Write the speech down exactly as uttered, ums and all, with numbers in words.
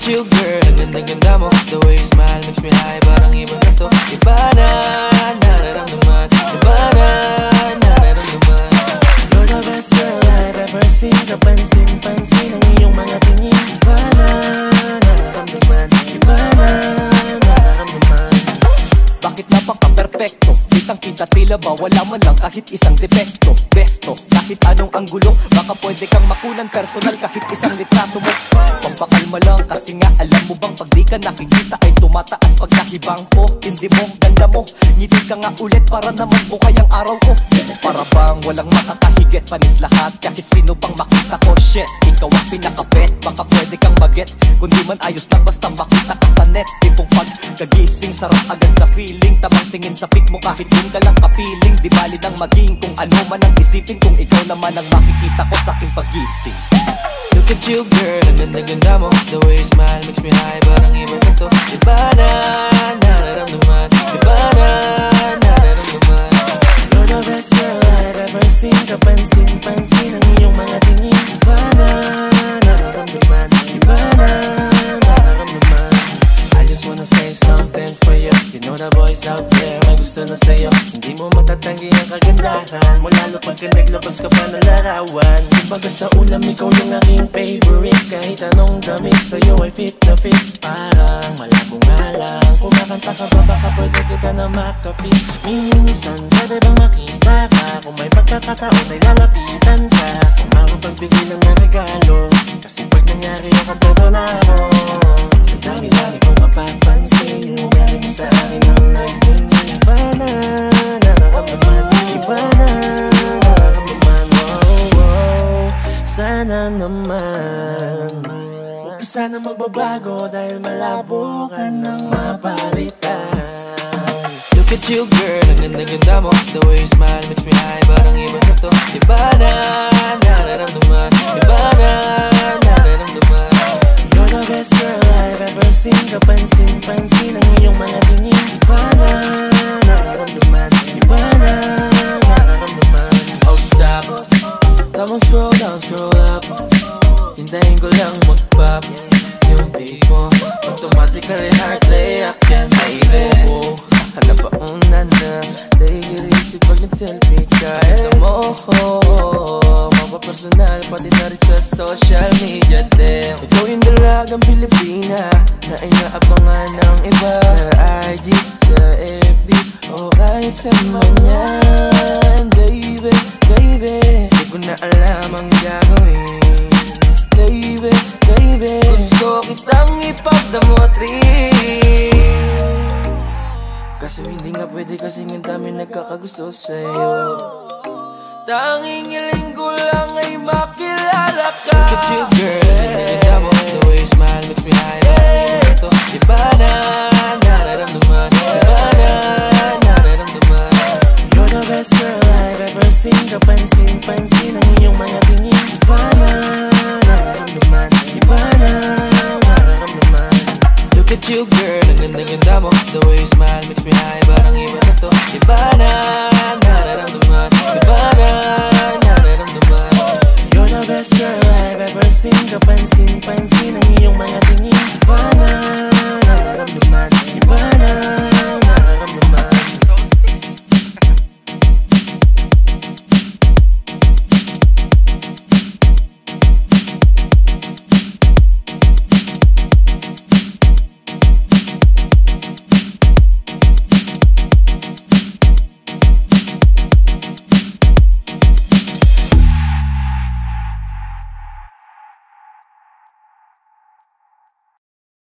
at you girl, ang ganda-ganda mo. The way you smile makes me high, parang iba na to. Iba na, nararamdaman. Iba na, nararamdaman. You're the best girl I've ever seen. Kapansin-pansin ang iyong mga tingin. Iba na, nararamdaman. Iba na, nararamdaman. Bakit napaka-perfecto? Kitang-kita tila ba wala man lang kahit isang defekto. Besto, kahit anong anggulo, baka pwede kang makunan personal kahit isang litrato mo. Pampakalma lang kasi nga alam mo bang pag di ka nakikita ay tumataas pag nakibangko. Hindi mo, ganda mo, ngiti ka nga ulit para naman bukay ang araw ko. Para bang walang makakahigit, panis lahat kahit sino pang makita ko. Shit, ikaw ang pinakabet, baka pwede kang maget. Kundi man ayos lang basta makita ka sa net. Tipong pagkagising, sarap agad sa feeling. Tamang tingin sa pic mo kahit yun ka lang kapiling. Di bali nang maging kung ano man ang isipin, kung ikaw naman ang makikita ko sa aking pagising. Look at you girl, ang ganda-ganda mo. The way you smile makes me high, parang iba na to. Iba na, nararamdaman. Iba na, nararamdaman. You're the best girl I've ever seen. Kapansin-pansin ang iyong mga tingin. Iba na, nararamdaman. Iba na, nararamdaman. I just wanna say something for you. You know the boys out there may gusto na sa'yo. Hindi mo matatanggi ang kagandahan mo, lalo pagka naglabas ka pa ng larawan. Kumbaga sa ulam ikaw yung aking favorite. Kahit anong damit sa'yo ay fit na fit. Parang malabo nga lang. Kumakanta ka ba baka pwede kita na makapit. Minsan pwede bang makita ka? Kung may pagkakataon ay lalapitan ka. Kung makapagbigay lang na regalo, kasi pag nangyari yung kompleto na ako. Sa dami-dami kong mapapansin, galing sa akin ang naging. Iba na, nararamdaman. Iba na, nararamdaman. Oh, oh, sana naman huwag sana magbabago dahil malabo ka nang mapalitan. Look at you girl, ang ganda-ganda mo. The way you smile makes me high, parang iba na to. Iba na, nararamdaman. Iba na, nararamdaman. You're the best girl I've ever seen. Kapansin-pansin ang iyong mga tingin. Iba na, nararamdaman. Iba na, nararamdaman. Oh stop, tamang scroll down, scroll up. Hintayin ko lang mag-pop yung beat mo. Automatically heart reaction, baby. Oh, hala pa una na. Take it easy pag nag-selfie ka. Ito mo, oh, mapapersonal pati na rin sa social media din. Ikaw yung dalagang Pilipina na inaabangan ng iba. Sa I G, sa F B, o kahit sa manyan. Baby, baby, di ko na alam ang gagawin. Baby, baby, gusto kitang ipagdamotrin. Kaso hindi nga pwede kasi ang dami nagkakagusto sa'yo. Tanging hiling ko lang ay makilala ka. Look at you girl, ganda-ganda mo. The way you smile makes me high, parang iba na to. Iba na, nararamdaman. Iba na, nararamdaman. You're the best girl I've ever seen. Kapansin-pansin ang iyong mga tingin. Iba na, nararamdaman. Iba na, nararamdaman. Look at you girl, ang ganda-ganda mo. The way you smile makes me high, parang iba na to. Iba na, nararamdaman. Iba na, nararamdaman. You're the best girl I've ever seen. Kapansin-pansin ang iyong mga tingin. Iba na,